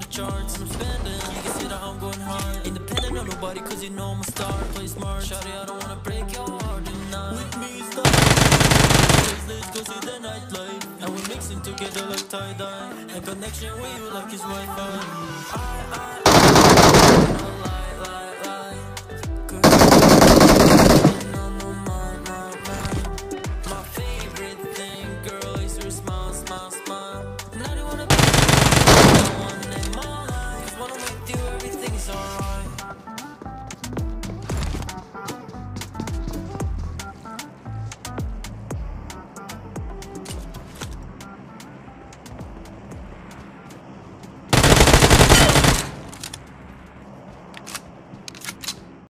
the charts. I'm spending, you can see that I'm going hard. Independent of nobody, cause you know I'm a star. Play smart, shawty, I don't wanna break your heart tonight. With me, stop. Let's go see the nightlife. And we're mixing together like tie-dye. And connection with you like it's Wi-Fi. I